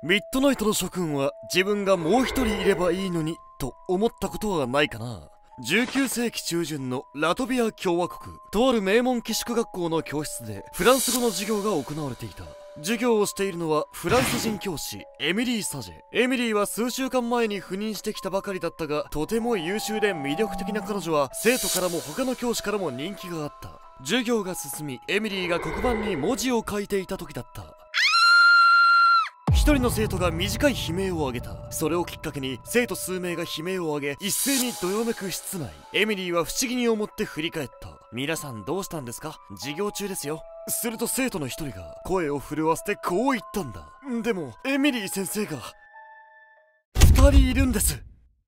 ミッドナイトの諸君は自分がもう一人いればいいのにと思ったことはないかな。19世紀中旬のラトビア共和国、とある名門寄宿学校の教室でフランス語の授業が行われていた。授業をしているのはフランス人教師エミリー・サジェ。エミリーは数週間前に赴任してきたばかりだったが、とても優秀で魅力的な彼女は生徒からも他の教師からも人気があった。授業が進み、エミリーが黒板に文字を書いていた時だった。一人の生徒が短い悲鳴を上げた。それをきっかけに生徒数名が悲鳴を上げ、一斉にどよめく室内。エミリーは不思議に思って振り返った。皆さんどうしたんですか？授業中ですよ。すると生徒の一人が声を震わせてこう言ったんだ。でもエミリー先生が2人いるんです。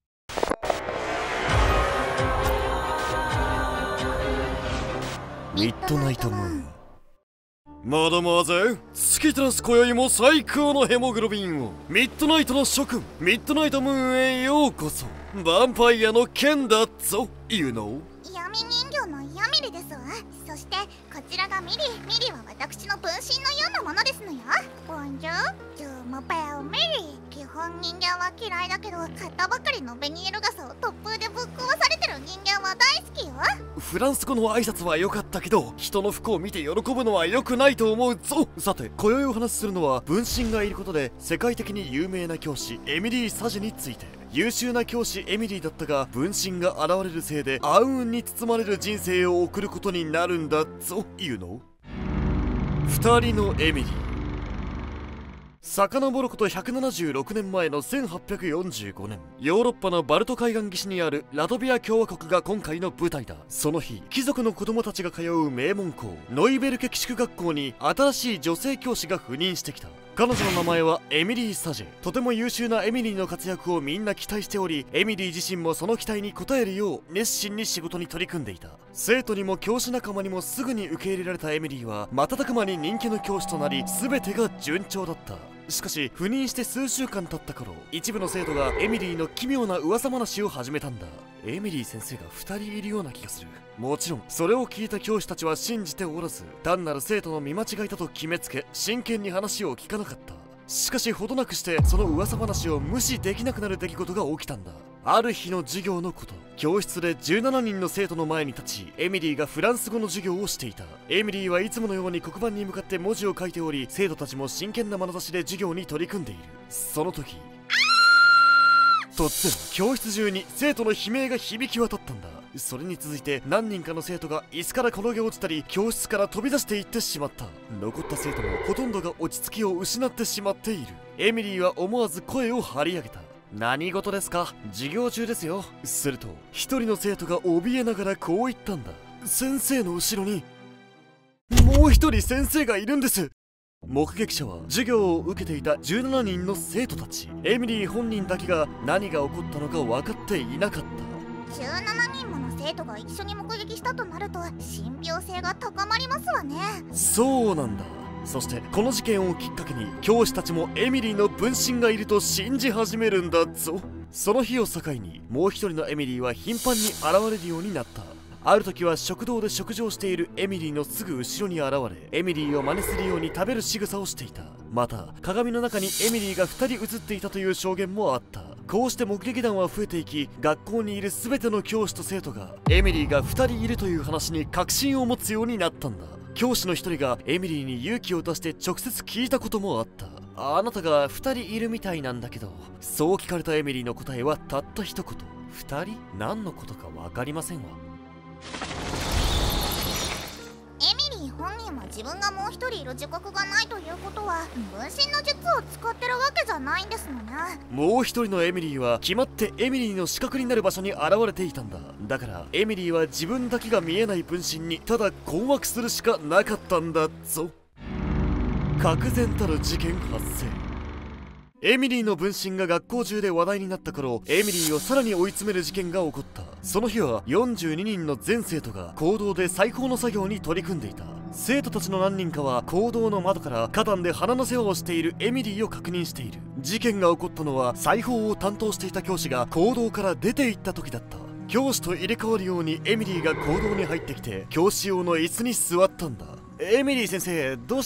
ミッドナイトムーン。マダマーゼ、月照らす今宵も最高のヘモグロビンを。ミッドナイトの諸君、ミッドナイトムーンへようこそ。ヴァンパイアの剣だぞ、You know。 闇人形のヤミリですわ。そしてこちらがミリは私の分身のようなものですのよ。ボンジュージュームペオミリ。基本人間は嫌いだけど、買ったばかりのベニエル傘を突風でぶっ壊されてる人間は大好きよ。 フランス語の挨拶は良かったけど、人の不幸を見て喜ぶのは良くないと思うぞ。さて、今宵お話しするのは分身がいることで世界的に有名な教師エミリー・サジェについて。優秀な教師エミリーだったが、分身が現れるせいで暗雲に包まれる人生を送ることになるんだぞ、いうの。二人のエミリー。遡ること176年前の1845年、ヨーロッパのバルト海岸岸にあるラトビア共和国が今回の舞台だ。その日、貴族の子供たちが通う名門校ノイベルケ寄宿学校に新しい女性教師が赴任してきた。彼女の名前はエミリー・サジェ。とても優秀なエミリーの活躍をみんな期待しており、エミリー自身もその期待に応えるよう熱心に仕事に取り組んでいた。生徒にも教師仲間にもすぐに受け入れられたエミリーは瞬く間に人気の教師となり、全てが順調だった。しかし赴任して数週間経った頃、一部の生徒がエミリーの奇妙な噂話を始めたんだ。エミリー先生が2人いるような気がする。もちろんそれを聞いた教師たちは信じておらず、単なる生徒の見間違いだと決めつけ、真剣に話を聞かなかった。しかしほどなくしてその噂話を無視できなくなる出来事が起きたんだ。ある日の授業のこと、教室で17人の生徒の前に立ち、エミリーがフランス語の授業をしていた。エミリーはいつものように黒板に向かって文字を書いており、生徒たちも真剣な眼差しで授業に取り組んでいる。その時、突然教室中に生徒の悲鳴が響き渡ったんだ。それに続いて何人かの生徒が椅子から転げ落ちたり、教室から飛び出していってしまった。残った生徒もほとんどが落ち着きを失ってしまっている。エミリーは思わず声を張り上げた。何事ですか？授業中ですよ。すると一人の生徒が怯えながらこう言ったんだ。先生の後ろにもう一人先生がいるんです。目撃者は授業を受けていた17人の生徒たち。エミリー本人だけが何が起こったのか分かっていなかった。 17人もの生徒が一緒に目撃したとなると信憑性が高まりますわね。 そうなんだ。そしてこの事件をきっかけに教師たちもエミリーの分身がいると信じ始めるんだぞ。その日を境にもう一人のエミリーは頻繁に現れるようになった。ある時は食堂で食事をしているエミリーのすぐ後ろに現れ、エミリーを真似するように食べる仕草をしていた。また鏡の中にエミリーが2人映っていたという証言もあった。こうして目撃談は増えていき、学校にいる全ての教師と生徒がエミリーが2人いるという話に確信を持つようになったんだ。教師の一人がエミリーに勇気を出して直接聞いたこともあった。あなたが2人いるみたいなんだけど。そう聞かれたエミリーの答えはたった一言。2人？何のことか分かりませんわ。 エミリー本人は自分がもう一人いる自覚がないということは、分身の術を使ってるわけじゃないんですのね。 もう一人のエミリーは決まってエミリーの死角になる場所に現れていたんだ。だからエミリーは自分だけが見えない分身にただ困惑するしかなかったんだぞ。愕然たる事件発生。エミリーの分身が学校中で話題になった頃、エミリーをさらに追い詰める事件が起こった。その日は42人の全生徒が講堂で裁縫の作業に取り組んでいた。生徒たちの何人かは講堂の窓から花壇で花の世話をしているエミリーを確認している。事件が起こったのは裁縫を担当していた教師が講堂から出て行った時だった。教師と入れ替わるようにエミリーが講堂に入ってきて教師用の椅子に座ったんだ。エミリー先生、どうしたの？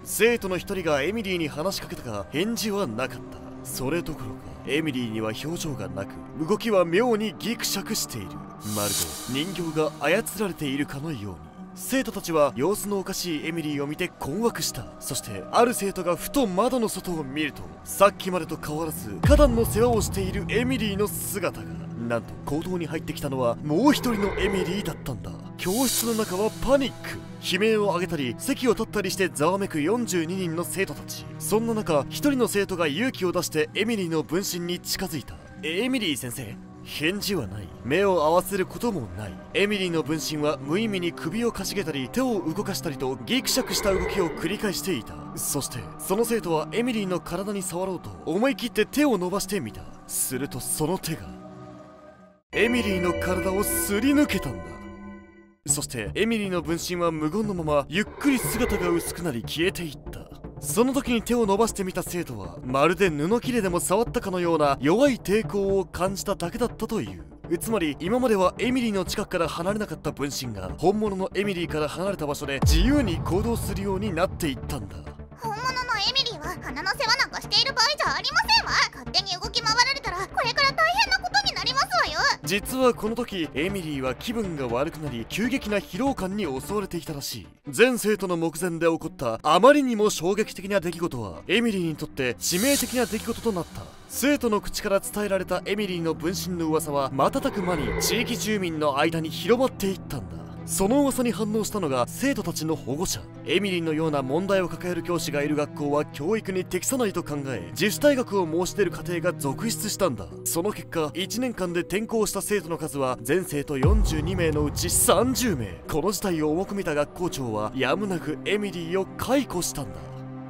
生徒の一人がエミリーに話しかけたが返事はなかった。それどころかエミリーには表情がなく、動きは妙にギクシャクしている。まるで人形が操られているかのように。生徒たちは様子のおかしいエミリーを見て困惑した。そしてある生徒がふと窓の外を見ると、さっきまでと変わらず花壇の世話をしているエミリーの姿が。なんと講堂に入ってきたのはもう一人のエミリーだったんだ。教室の中はパニック。悲鳴を上げたり席を立ったりしてざわめく42人の生徒たち。そんな中、一人の生徒が勇気を出してエミリーの分身に近づいた。エミリー先生。返事はない。目を合わせることもない。エミリーの分身は無意味に首をかしげたり手を動かしたりとギクシャクした動きを繰り返していた。そしてその生徒はエミリーの体に触ろうと思い切って手を伸ばしてみた。するとその手がエミリーの体をすり抜けたんだ。そしてエミリーの分身は無言のままゆっくり姿が薄くなり消えていった。その時に手を伸ばしてみた生徒はまるで布切れでも触ったかのような弱い抵抗を感じただけだったという。つまり今まではエミリーの近くから離れなかった分身が本物のエミリーから離れた場所で自由に行動するようになっていったんだ。 本物のエミリーは花の世話なんかしている場合じゃありませんわ。勝手に動き回られたらこれから大変なことになりますわよ。 実はこの時エミリーは気分が悪くなり急激な疲労感に襲われていたらしい。全生徒の目前で起こったあまりにも衝撃的な出来事はエミリーにとって致命的な出来事となった。生徒の口から伝えられたエミリーの分身の噂は瞬く間に地域住民の間に広まっていったんだ。その噂に反応したのが生徒たちの保護者。エミリーのような問題を抱える教師がいる学校は教育に適さないと考え、自主退学を申し出る家庭が続出したんだ。その結果1年間で転校した生徒の数は全生徒42名のうち30名。この事態を重く見た学校長はやむなくエミリーを解雇したんだ。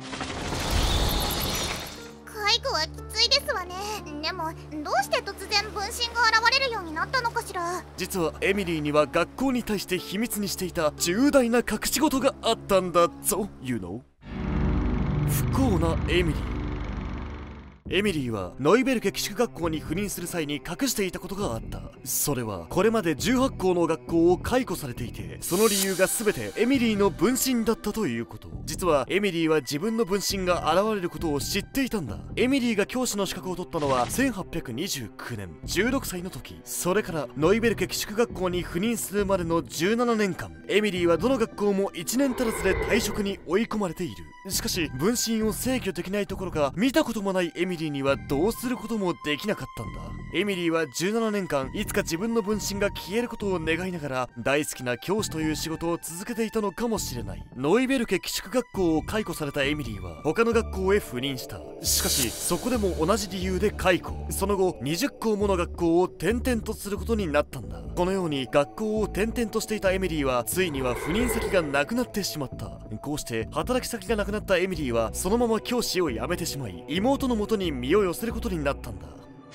解雇はきついですわね。でもどうして突然分身が現れるようになったのかしら。 実はエミリーには学校に対して秘密にしていた重大な隠し事があったんだぞ。You know? 不幸なエミリー。エミリーはノイベルケ寄宿学校に赴任する際に隠していたことがあった。それはこれまで18校の学校を解雇されていて、その理由が全てエミリーの分身だったということ。実はエミリーは自分の分身が現れることを知っていたんだ。エミリーが教師の資格を取ったのは1829年16歳の時。それからノイベルケ寄宿学校に赴任するまでの17年間、エミリーはどの学校も1年足らずで退職に追い込まれている。しかし分身を制御できないところか、見たこともないエミリーにはどうすることもできなかったんだ。エミリーは17年間いつか自分の分身が消えることを願いながら大好きな教師という仕事を続けていたのかもしれない。ノイベルケ寄宿学校を解雇されたエミリーは他の学校へ赴任した。しかしそこでも同じ理由で解雇。その後20校もの学校を転々とすることになったんだ。このように学校を転々としていたエミリーはついには赴任先がなくなってしまった。こうして働き先がなくなったエミリーはそのまま教師を辞めてしまい、妹の元に身を寄せることになったんだ。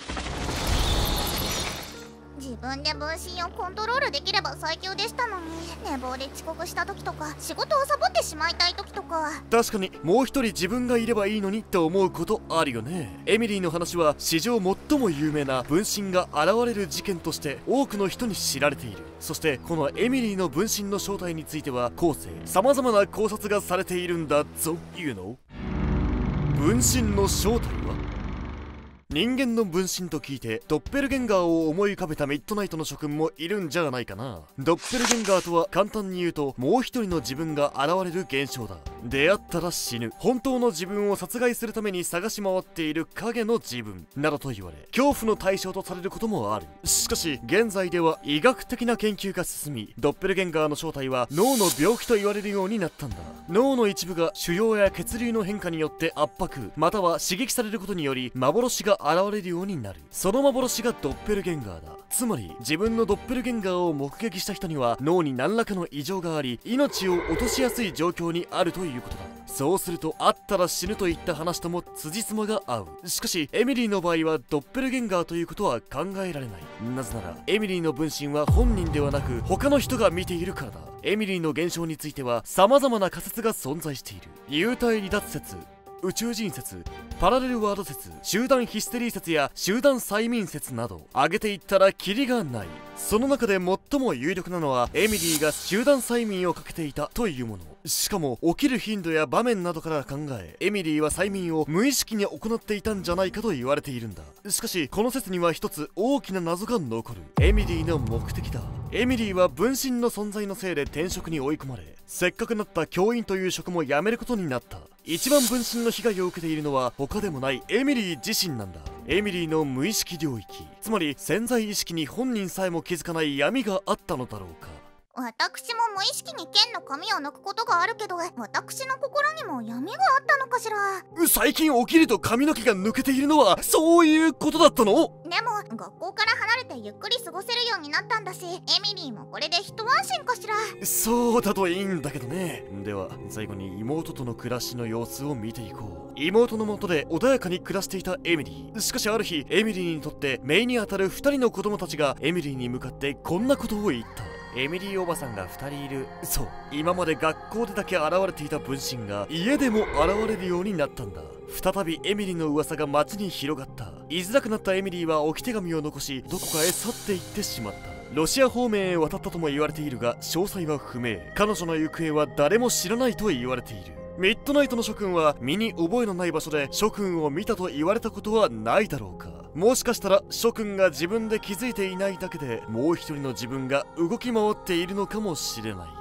自分で分身をコントロールできれば最強でしたのに、寝坊で遅刻した時とか仕事をサボってしまいたい時とか。 確かにもう一人自分がいればいいのにって思うことあるよね。エミリーの話は史上最も有名な分身が現れる事件として多くの人に知られている。そしてこのエミリーの分身の正体については後世様々な考察がされているんだぞ。いうの分身の正体は人間の分身と聞いてドッペルゲンガーを思い浮かべたミッドナイトの諸君もいるんじゃないかな。ドッペルゲンガーとは簡単に言うともう一人の自分が現れる現象だ。出会ったら死ぬ、本当の自分を殺害するために探し回っている影の自分などと言われ恐怖の対象とされることもある。しかし現在では医学的な研究が進み、ドッペルゲンガーの正体は脳の病気と言われるようになったんだ。脳の一部が腫瘍や血流の変化によって圧迫または刺激されることにより幻が現れるようになる。その幻がドッペルゲンガーだ。つまり自分のドッペルゲンガーを目撃した人には脳に何らかの異常があり命を落としやすい状況にあるということだ。そうすると会ったら死ぬといった話とも辻褄が合う。しかしエミリーの場合はドッペルゲンガーということは考えられない。なぜならエミリーの分身は本人ではなく他の人が見ているからだ。エミリーの現象については様々な仮説が存在している。幽体離脱説、宇宙人説、パラレルワード説、集団ヒステリー説や集団催眠説など挙げていったらキリがない。 その中で最も有力なのはエミリーが集団催眠をかけていたというもの。しかも起きる頻度や場面などから考え、エミリーは催眠を無意識に行っていたんじゃないかと言われているんだ。しかしこの説には一つ大きな謎が残る。エミリーの目的だ。エミリーは分身の存在のせいで転職に追い込まれ、せっかくなった教員という職も辞めることになった。一番分身の被害を受けているのは他でもないエミリー自身なんだ。エミリーの無意識領域、つまり潜在意識に本人さえも気づかない闇があったのだろうか。 私も無意識に剣の髪を抜くことがあるけど、私の心にも闇があったのかしら。 最近起きると髪の毛が抜けているのはそういうことだったの？ でも学校から離れてゆっくり過ごせるようになったんだし、エミリーもこれで一安心かしら。 そうだといいんだけどね。では最後に妹との暮らしの様子を見ていこう。妹の下で穏やかに暮らしていたエミリー。しかしある日、エミリーにとって姪にあたる2人の子供たちがエミリーに向かってこんなことを言った。エミリーおばさんが2人いる。そう、今まで学校でだけ現れていた分身が家でも現れるようになったんだ。再びエミリーの噂が街に広がった。居づらくなったエミリーは置き手紙を残し、どこかへ去っていってしまった。ロシア方面へ渡ったとも言われているが、詳細は不明。彼女の行方は誰も知らないと言われている。ミッドナイトの諸君は身に覚えのない場所で諸君を見たと言われたことはないだろうか。もしかしたら諸君が自分で気づいていないだけで、もう一人の自分が動き回っているのかもしれない。ミッドナイ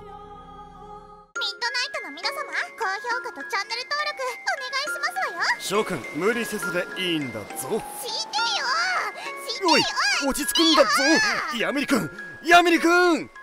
トの皆様、高評価とチャンネル登録お願いしますわよ。 諸君、無理せずでいいんだぞ。 死んでよ。 おい、落ち着くんだぞ。ヤミリ君、ヤミリ君。